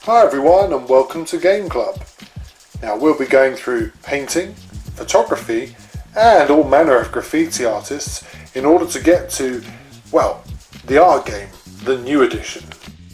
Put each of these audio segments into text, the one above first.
Hi everyone and welcome to Game Club. Now we'll be going through painting, photography and all manner of graffiti artists in order to get to, well, the art game, the new edition.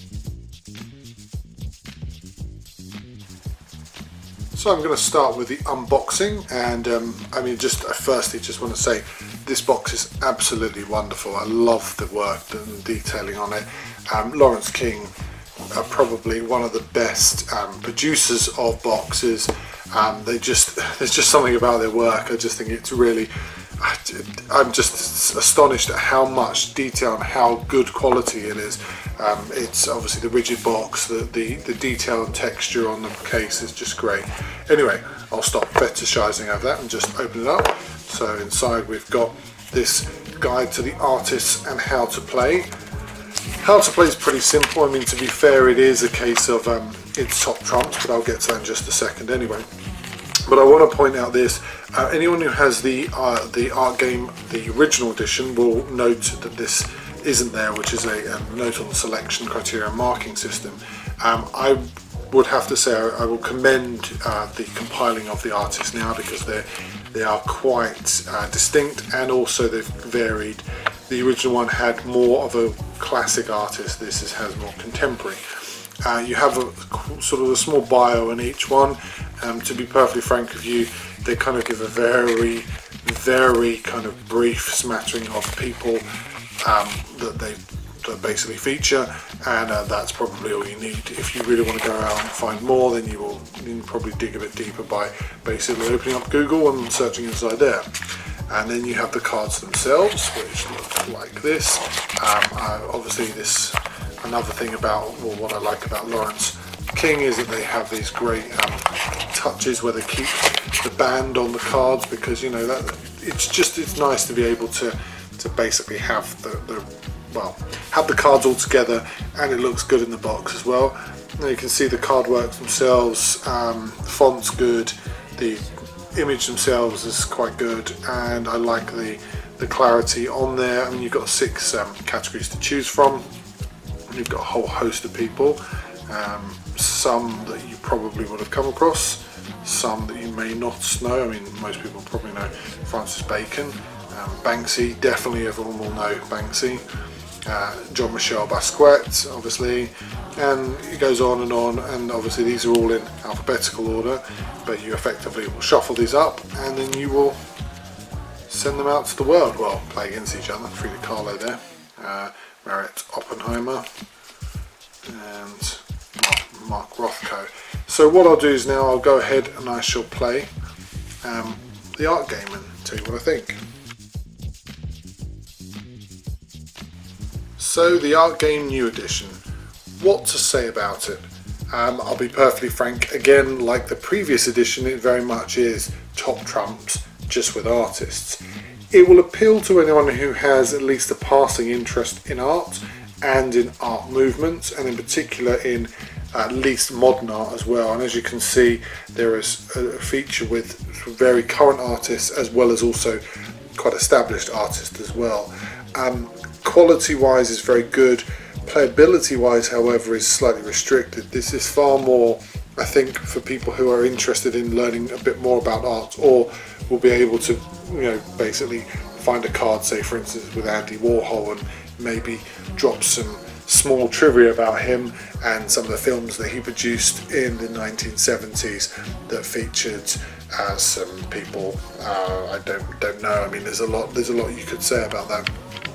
So I'm going to start with the unboxing and firstly just want to say this box is absolutely wonderful. I love the work and detailing on it. Lawrence King are probably one of the best producers of boxes. There's just something about their work. I just think it's really, I'm just astonished at how much detail and how good quality it is. It's obviously the rigid box, the detail and texture on the case is just great. Anyway, I'll stop fetishizing over that and just open it up. So inside we've got this guide to the artists and how to play. How to play is pretty simple. I mean, to be fair, it is a case of it's top trumps, but I'll get to that in just a second anyway. But I want to point out this, anyone who has the art game, the original edition, will note that this isn't there, which is a note on the selection criteria marking system. I would have to say I will commend the compiling of the artists now, because they are quite distinct, and also they've varied. The original one had more of a classic artist, this has more contemporary. You have a sort of a small bio in each one. To be perfectly frank with you, they kind of give a very kind of brief smattering of people that they basically feature, and that's probably all you need. If you really want to go out and find more, then you can probably dig a bit deeper by basically opening up Google and searching inside there. And then you have the cards themselves, which look like this. Obviously this, another thing about, well, what I like about Lawrence King is that they have these great touches where they keep the band on the cards, because you know that it's nice to be able to basically have have the cards all together, and it looks good in the box as well. Now you can see the card works themselves, the font's good, the image themselves is quite good, and I like the clarity on there. I mean, you've got 6 categories to choose from. You've got a whole host of people, some that you probably would have come across, some that you may not know. I mean, most people probably know Francis Bacon. Banksy, definitely everyone will know Banksy. Jean-Michel Basquiat, obviously, and it goes on, and obviously these are all in alphabetical order, but you effectively will shuffle these up and then you will send them out to the world. Well, play against each other. Frida Kahlo there, Merritt Oppenheimer, and Mark Rothko. So what I'll do is now I'll go ahead and I shall play the art game and tell you what I think. So the art game new edition, what to say about it? I'll be perfectly frank, again, like the previous edition, it very much is top trumps, just with artists. It will appeal to anyone who has at least a passing interest in art and in art movements, and in particular in at least modern art as well. And as you can see, there is a feature with very current artists as well as also quite established artists as well. Quality wise is very good. Playability wise, however, is slightly restricted. This is far more, I think, for people who are interested in learning a bit more about art, or will be able to, you know, basically find a card, say for instance with Andy Warhol, and maybe drop some small trivia about him and some of the films that he produced in the 1970s that featured some people I don't know. I mean, there's a lot you could say about that.